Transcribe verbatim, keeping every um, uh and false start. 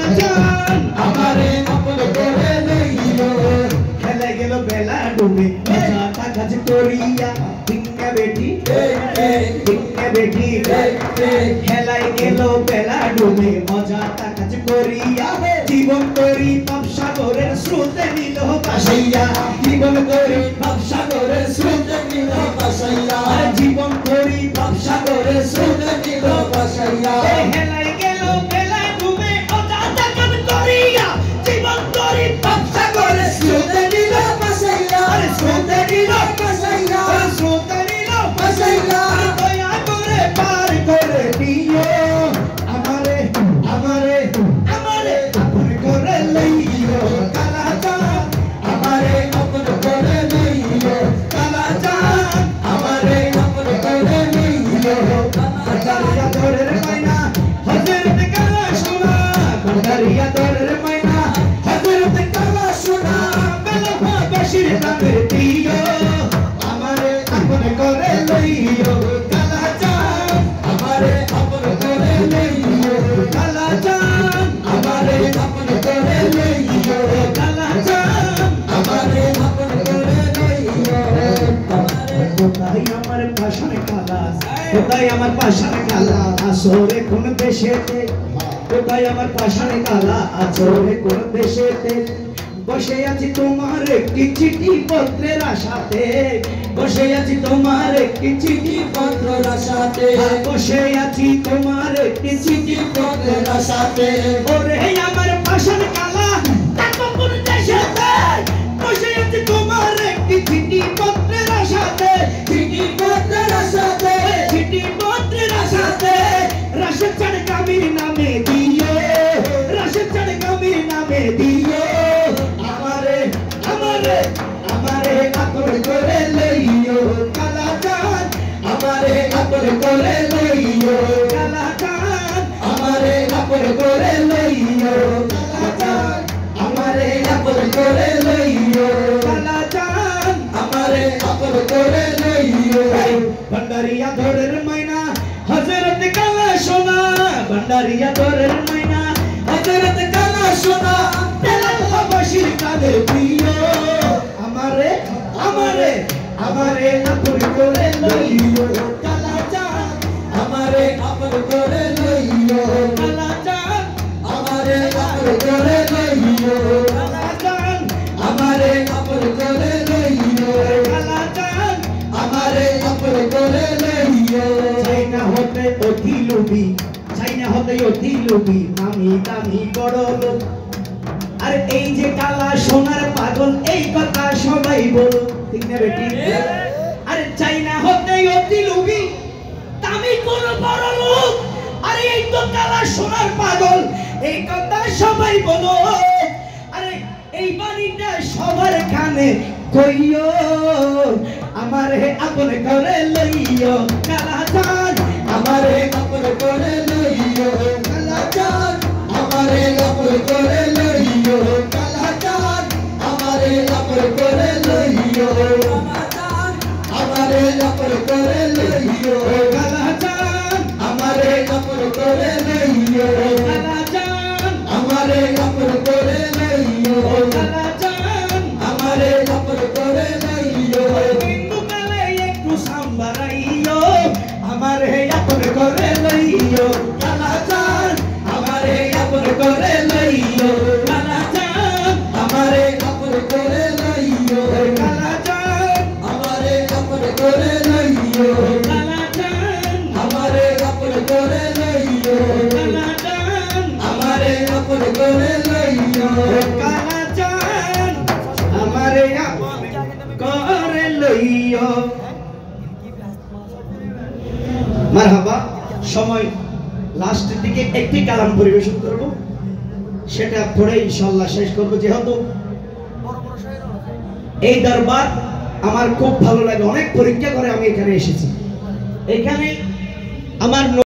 কালাচান আমারে আপন করে লইও খেলে গেল বেলা ডুবে মজাটা কাজ করিয়া টিঙ্গা বেটি টিঙ্গা বেটি খেলাই গেল বেলা ডুবে মজাটা কাজ করিয়া জীবন করি পাপসাগরের স্রোতে নিল ভাসাইয়া জীবন করি পাপসাগরের স্রোতে নিল ভাসাইয়া জীবন করি পাপসাগরের স্রোতে নিল ভাসাইয়া খেলাই গেল বেলা ডুবে মজাটা কাজ করিয়া জীবন করি পাপসাগরের স্রোতে নিল ভাসাইয়া স্রোতে নিল ভাসাইয়া স্রোতে নিল ভাসাইয়া দয়া করে পার করে দিও আমারে আমারে আমারে আপন করে লইও কালাচান আমারে আপন করে লইও কালাচান আমারে আপন করে লইও কালাচান দরের মাইনা হযরত কালা সোনা কালারিয়া দরের মাইনা হযরত কালা সোনা বেলফা বশির তাদের দিও আমারে আপন করে লইও কালাচান আমারে আপন করে লইও কালাচান আমারে আপন করে লইও কালাচান আমারে আপন করে লইও কোথায় আমার পাশান কালা কোথায় আমার পাশান কালা আসরে কোন দেশেতে কোথায় আমার পাশান কালা আসরে কোন দেশেতে বসে আছি তোমার একটি চিঠি পত্রের আশাতে বসে আছি তোমার একটি চিঠি পত্রের আশাতে বসে আছি তোমার একটি চিঠি পত্রের আশাতে ওরে আমার পাশান কালা তাকো কোন দেশেতে বসে আছি তোমার একটি চিঠি পত্রের আশাতে চিঠি পত্রের আশাতে চিঠি পত্রের আশাতে রাশেদ চাঁদ কামির নামে দিও রাশেদ চাঁদ কামির নামে দিও আমারে আমারে আমারে আপন করে লইও কালাচান আমারে আপন করে লইও কালাচান আমারে আপন করে লইও কালাচান আমারে আপন করে লইও কালাচান আমারে আপন করে লইও ভন্ডারিয়া ধরের মাইনা হযরত কালা সোনা ভন্ডারিয়া ধরের মাইনা হযরত কালা সোনা বেলফা বশির তাদের প্রিয় আমারে আমারে আমারে আপন করে লইও কালাচান আমারে আপন করে লইও কালাচান আমারে আপন করে লইও কালাচান আমারে আপন করে লইও কালাচান আমারে আপন করে লইও চাইনা হতে অতি লোভী চাইনা হতে অতি লোভী আমি দামি বড় লোক আর এই যে কালা সোনার পাগল এই কথা সবাই বলো ঠিক না বেটি আরে চাইনা হতে অতি লোভী দামি কোন বড় লোক আরে এই তো কালা সোনার পাগল এই কথা সবাই বলো আরে এই বাণীটা সবার কানে কইও আমারে আপন করে লইও কালাচান আমারে আপন করে লইও কালাচান আমারে আপন করে লইও কালাচান আমারে আপন করে লইও কালাচান আমারে আপন করে লইও কালাচান আমারে আপন করে লইও কালাচান আমারে আপন করে লইও কালাচান আমারে আপন করে লইও বিন্দু কালে একটু সাম্বারাইও আমারে আপন করে লইও কালাচান আমারে আপন করে লইও কালাচান আমারে আপন করে লইও কালাচান আমারে আপন করে লইও কালাচান আমারে আপন করে লইও কালাচান আমারে আপন করে লইও কালাচান আমারে আপন করে লইও মারহাবা সময় লাস্টের দিকে একটি কালাম পরিবেশন করব সেটা পড়ে ইনশাআল্লাহ শেষ করব যেহেতু এই দরবার আমার খুব ভালো লাগে অনেক পরীক্ষা করে আমি এখানে এসেছি এখানে আমার